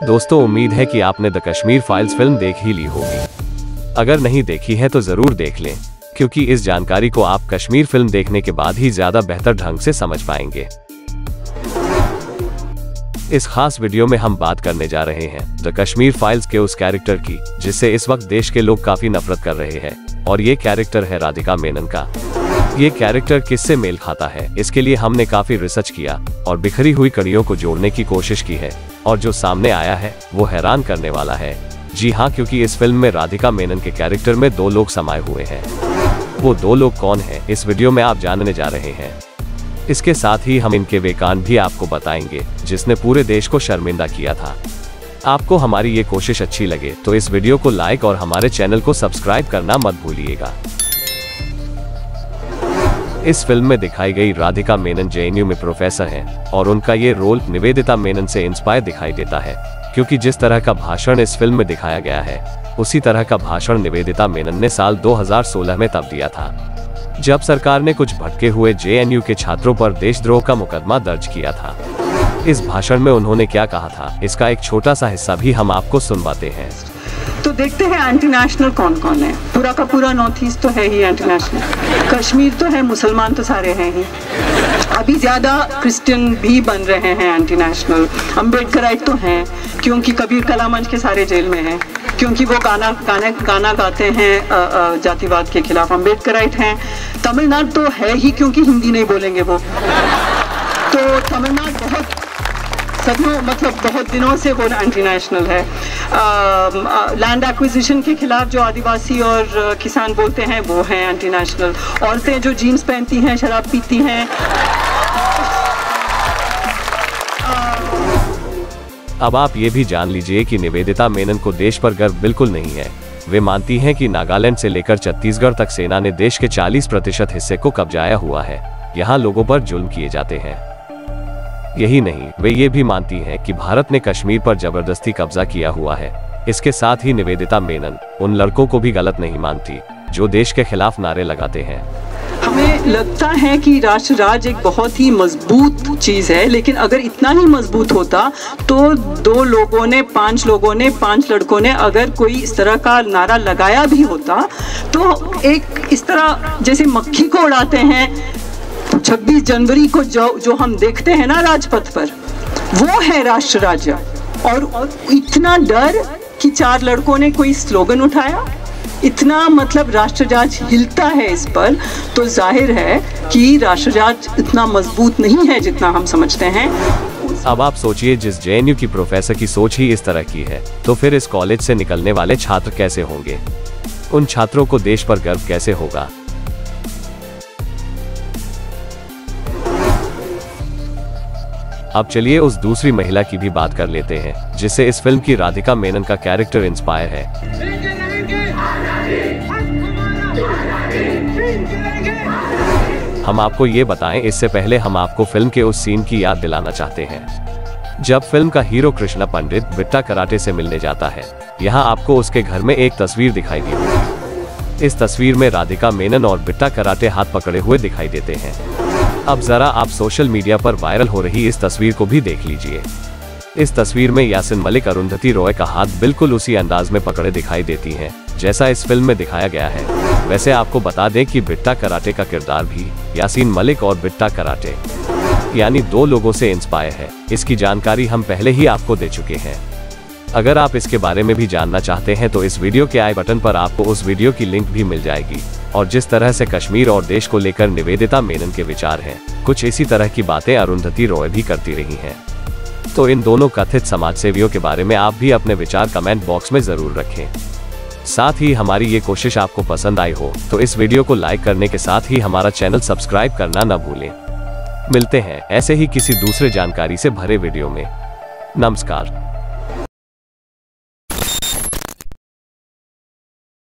दोस्तों, उम्मीद है कि आपने द कश्मीर फाइल्स फिल्म देख ही ली होगी। अगर नहीं देखी है तो जरूर देख लें, क्योंकि इस जानकारी को आप कश्मीर फिल्म देखने के बाद ही ज्यादा बेहतर ढंग से समझ पाएंगे। इस खास वीडियो में हम बात करने जा रहे हैं द कश्मीर फाइल्स के उस कैरेक्टर की जिससे इस वक्त देश के लोग काफी नफरत कर रहे हैं, और ये कैरेक्टर है राधिका मेनन का। ये कैरेक्टर किससे मेल खाता है, इसके लिए हमने काफी रिसर्च किया और बिखरी हुई कड़ियों को जोड़ने की कोशिश की है, और जो सामने आया है वो हैरान करने वाला है। जी हाँ, क्योंकि इस फिल्म में राधिका मेनन के कैरेक्टर में दो लोग समाये हुए हैं। वो दो लोग कौन हैं, इस वीडियो में आप जानने जा रहे हैं। इसके साथ ही हम इनके वे कांड भी आपको बताएंगे जिसने पूरे देश को शर्मिंदा किया था। आपको हमारी ये कोशिश अच्छी लगे तो इस वीडियो को लाइक और हमारे चैनल को सब्सक्राइब करना मत भूलिएगा। इस फिल्म में दिखाई गई राधिका मेनन जेएनयू में प्रोफेसर हैं, और उनका ये रोल निवेदिता मेनन से इंस्पायर दिखाई देता है, क्योंकि जिस तरह का भाषण इस फिल्म में दिखाया गया है उसी तरह का भाषण निवेदिता मेनन ने साल 2016 में तब दिया था, जब सरकार ने कुछ भटके हुए जेएनयू के छात्रों पर देशद्रोह का मुकदमा दर्ज किया था। इस भाषण में उन्होंने क्या कहा था, इसका एक छोटा सा हिस्सा भी हम आपको सुनवाते हैं। तो देखते हैं एंटी नेशनल कौन कौन है। पूरा का पूरा नॉर्थ ईस्ट तो है ही एंटी नेशनल, कश्मीर तो है, मुसलमान तो सारे हैं ही, अभी ज़्यादा क्रिश्चियन भी बन रहे हैं एंटी नेशनल। अम्बेडकराइट तो हैं, क्योंकि कबीर कला मंच के सारे जेल में हैं, क्योंकि वो गाना गाते हैं जातिवाद के खिलाफ। अम्बेडकराइट हैं। तमिलनाडु तो है ही, क्योंकि हिंदी नहीं बोलेंगे वो, तो तमिलनाडु बहुत दिनों से वो एंटी नेशनल है। लैंड एक्विजिशन के खिलाफ जो आदिवासी और किसान बोलते हैं वो हैं एंटी नेशनल। औरतें जो जीन्स पहनती हैं, शराब पीती हैं। अब आप ये भी जान लीजिए कि निवेदिता मेनन को देश पर गर्व बिल्कुल नहीं है। वे मानती हैं कि नागालैंड से लेकर छत्तीसगढ़ तक सेना ने देश के 40% हिस्से को कब्जाया हुआ है। यहाँ लोगों पर जुल्म किए जाते हैं। यही नहीं, वे ये भी मानती हैं कि भारत ने कश्मीर पर जबरदस्ती कब्जा किया हुआ है। इसके साथ ही निवेदिता मेनन उन लड़कों को भी गलत नहीं मानती जो देश के खिलाफ नारे लगाते हैं। हमें लगता है कि राष्ट्र राज एक बहुत ही मजबूत चीज़ है, लेकिन अगर इतना ही मजबूत होता तो 2 लोगों ने, 5 लोगों ने, 5 लड़कों ने अगर कोई इस तरह का नारा लगाया भी होता तो एक इस तरह जैसे मक्खी को उड़ाते हैं 26 जनवरी को जो हम देखते हैं ना राजपथ पर, वो है राष्ट्र राज्य। और इतना डर कि 4 लड़कों ने कोई स्लोगन उठाया, इतना राष्ट्रराज हिलता है इस पर, तो जाहिर है कि राष्ट्रराज इतना मजबूत नहीं है जितना हम समझते हैं। अब आप सोचिए, जिस जेएनयू की प्रोफेसर की सोच ही इस तरह की है, तो फिर इस कॉलेज से निकलने वाले छात्र कैसे होंगे? उन छात्रों को देश पर गर्व कैसे होगा? अब चलिए उस दूसरी महिला की भी बात कर लेते हैं जिससे इस फिल्म की राधिका मेनन का कैरेक्टर इंस्पायर है। हम आपको ये बताएं, इससे पहले हम आपको फिल्म के उस सीन की याद दिलाना चाहते हैं जब फिल्म का हीरो कृष्णा पंडित बिट्टा कराटे से मिलने जाता है। यहाँ आपको उसके घर में एक तस्वीर दिखाई दी होगी। इस तस्वीर में राधिका मेनन और बिट्टा कराटे हाथ पकड़े हुए दिखाई देते हैं। अब जरा आप सोशल मीडिया पर वायरल हो रही इस तस्वीर को भी देख लीजिए। इस तस्वीर में यासिन मलिक अरुंधति रॉय का हाथ बिल्कुल उसी अंदाज में पकड़े दिखाई देती हैं जैसा इस फिल्म में दिखाया गया है। वैसे आपको बता दें कि बिट्टा कराटे का किरदार भी यासिन मलिक और बिट्टा कराटे यानी 2 लोगों से इंस्पायर है। इसकी जानकारी हम पहले ही आपको दे चुके हैं। अगर आप इसके बारे में भी जानना चाहते हैं तो इस वीडियो के आई बटन पर आपको उस वीडियो की लिंक भी मिल जाएगी। और जिस तरह से कश्मीर और देश को लेकर निवेदिता मेनन के विचार हैं, कुछ इसी तरह की बातें अरुंधति रॉय भी करती रही हैं। तो इन दोनों कथित समाजसेवियों के बारे में आप भी अपने विचार कमेंट बॉक्स में जरूर रखें। साथ ही हमारी ये कोशिश आपको पसंद आई हो तो इस वीडियो को लाइक करने के साथ ही हमारा चैनल सब्सक्राइब करना न भूलें। मिलते हैं ऐसे ही किसी दूसरे जानकारी से भरे वीडियो में। नमस्कार।